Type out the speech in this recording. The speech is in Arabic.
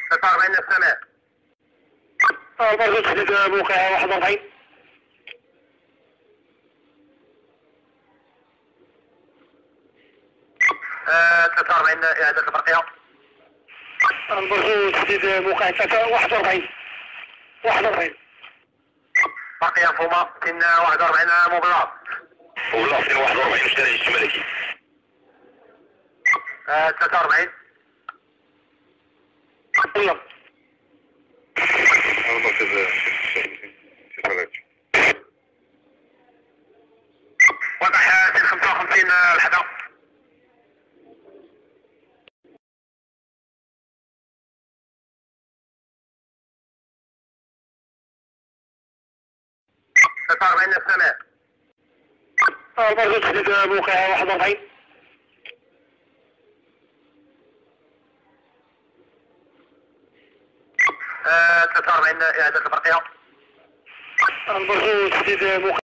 43 السماء. برضه تحديد موقع 41. 43 إعادة البرقية. برضه تحديد موقع 41. 41. برقية مفهومة. 41 مبلاغ. مبلاغ 41 الشارع الملكي. 43. يلا. وضع 55 الحدث. 43 السماء. برضه تحديد موقع 41. 43 إعادة البرقية. برضه تحديد موقع